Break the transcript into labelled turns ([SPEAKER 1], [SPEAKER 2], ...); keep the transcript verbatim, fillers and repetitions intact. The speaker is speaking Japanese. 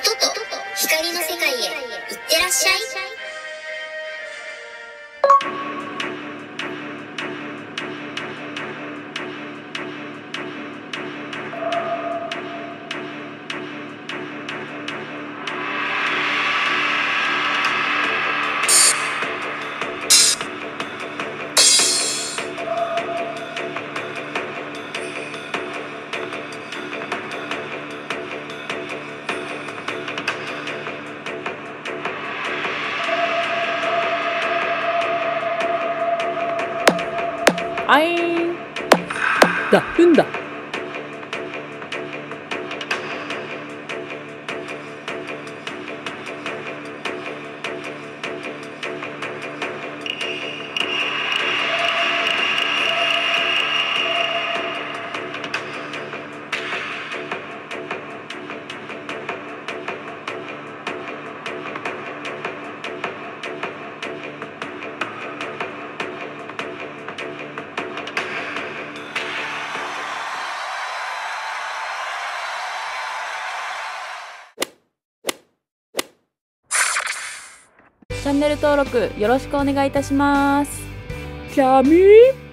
[SPEAKER 1] と光の世界へ行ってらっしゃい。
[SPEAKER 2] あいーんだふんだ。チャンネル登録よろしくお願いいたします。
[SPEAKER 3] キャミー